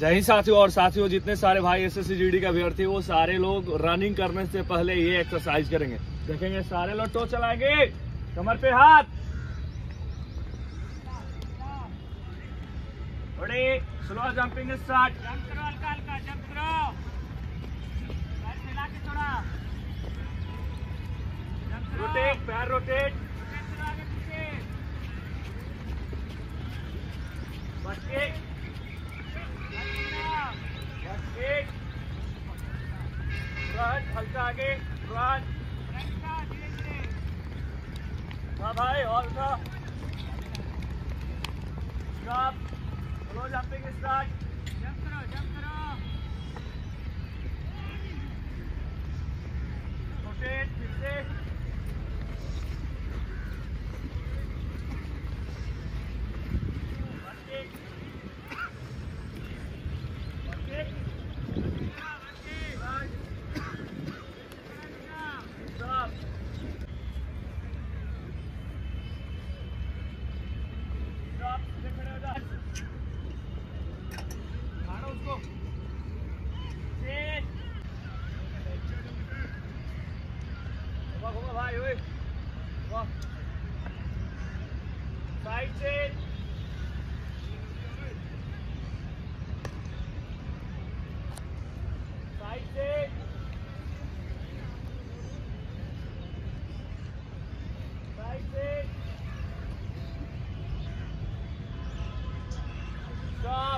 जय हिंद साथियों। और साथियों, जितने सारे भाई एसएससी जीडी का अभ्यर्थी वो सारे लोग रनिंग करने से पहले ये एक्सरसाइज करेंगे। देखेंगे सारे लोग टो चलाएंगे, कमर पे हाथ, थोड़ी स्लो जंपिंग स्टार्ट। जंप करो, हल्का हल्का जंप करो, पैर फैला के थोड़ा जंप करो, रोटेट, पैर रोटेट, रोटेट करो आगे पीछे, बस एक, फ्रंट हल्का आगे, फ्रंट, धीरे धीरे हाँ भाई, और था stop, slow jumping start, jump करो, रोटेट, फिर से भाई ओए, वाह, साइड से साइड से साइड से स्टॉप,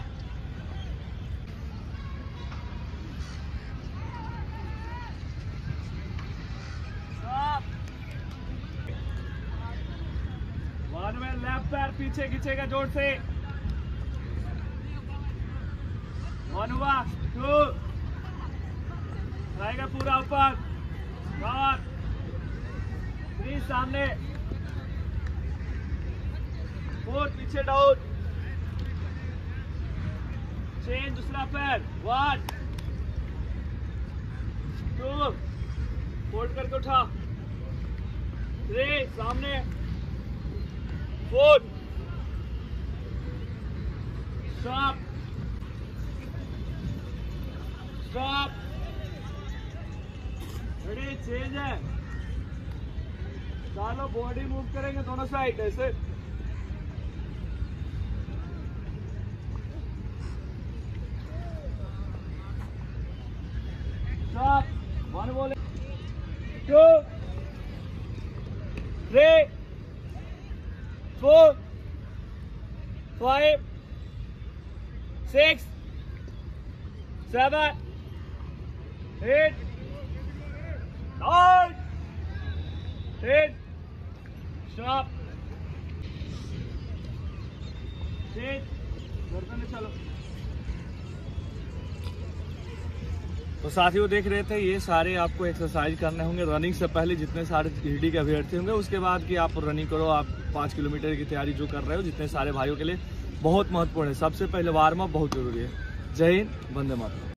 वन में लेफ्ट पैर पीछे खींचेगा जोर से, वन हुआ, टू रहेगा पूरा ऊपर, फोर, थ्री सामने, फोर पीछे डाउन, चेंज दूसरा पैर, वन, टू फोल्ड करके उठा, थ्री सामने, four, stop, stop, ready, change है, चलो बॉडी मूव करेंगे दोनों साइड ऐसे, स्टॉप, वन बोले, टू, थ्री, 4, 5, 6, 7, 8, 9, 10, stop, change, गर्दन चलो। तो साथियों देख रहे थे, ये सारे आपको एक्सरसाइज करने होंगे रनिंग से पहले। जितने सारे जीडी के अभ्यर्थी होंगे उसके बाद कि आप रनिंग करो, आप 5 किलोमीटर की तैयारी जो कर रहे हो, जितने सारे भाइयों के लिए बहुत महत्वपूर्ण है। सबसे पहले वार्म अप बहुत जरूरी है। जय हिंद, वंदे मातरम।